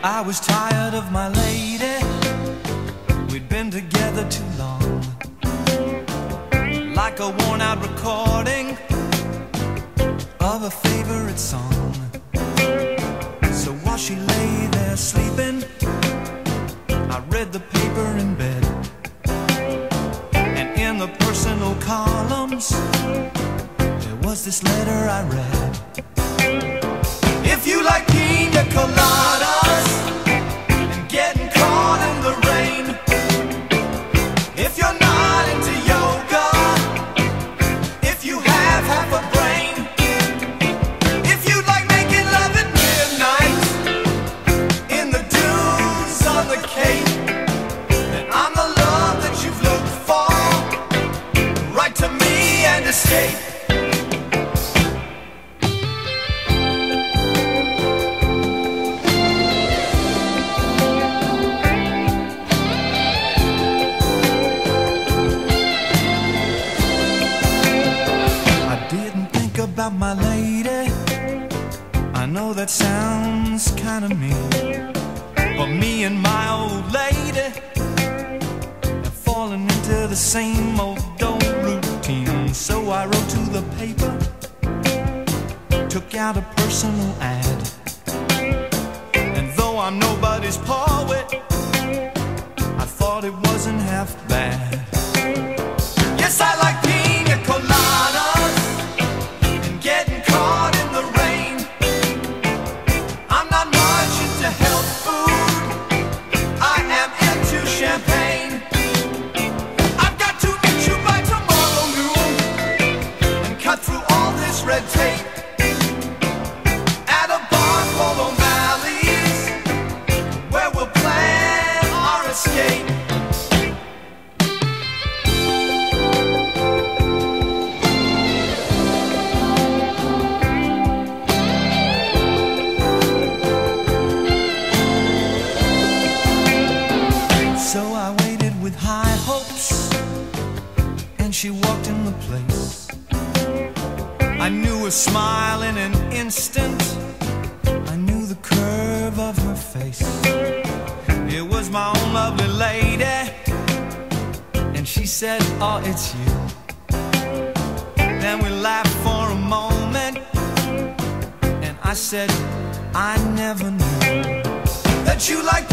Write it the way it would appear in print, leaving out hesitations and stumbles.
I was tired of my lady, we'd been together too long, like a worn-out recording of a favorite song. So while she lay there sleeping, I read the paper in bed, and in the personal columns there was this letter I read. If you like Pina Coladas and getting caught in the rain, if you're not into yoga, if you have half a brain, if you like making love at midnight in the dunes on the Cape, then I'm the love that you've looked for. Write to me and escape. About my lady, I know that sounds kinda mean, but me and my old lady have fallen into the same old routine. So I wrote to the paper, took out a personal ad, and though I'm nobody's poet, I thought it wasn't half bad. Yes, I like Pina Colada red tape at a bar called O'Malley's, where we'll plan our escape. So I waited with high hopes, and she walked in the place. I knew her smile in an instant, I knew the curve of her face. It was my own lovely lady, and she said, oh, it's you. Then we laughed for a moment, and I said, I never knew that you liked